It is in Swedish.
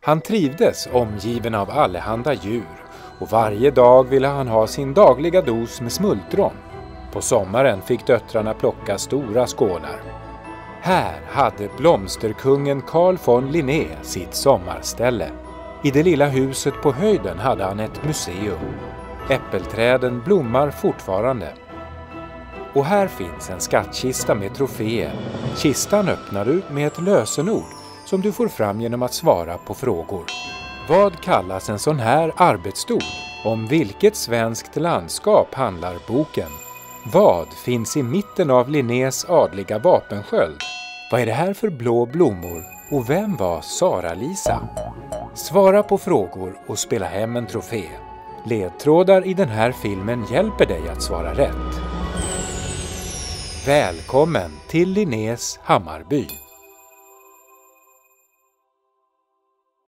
Han trivdes omgiven av allehanda djur och varje dag ville han ha sin dagliga dos med smultron. På sommaren fick döttrarna plocka stora skålar. Här hade blomsterkungen Carl von Linné sitt sommarställe. I det lilla huset på höjden hade han ett museum. Äppelträden blommar fortfarande. Och här finns en skattkista med troféer. Kistan öppnar du med ett lösenord som du får fram genom att svara på frågor. Vad kallas en sån här arbetsstol? Om vilket svenskt landskap handlar boken? Vad finns i mitten av Linnés adliga vapensköld? Vad är det här för blå blommor? Och vem var Sara-Lisa? Svara på frågor och spela hem en trofé. Ledtrådar i den här filmen hjälper dig att svara rätt. Välkommen till Linnés Hammarby!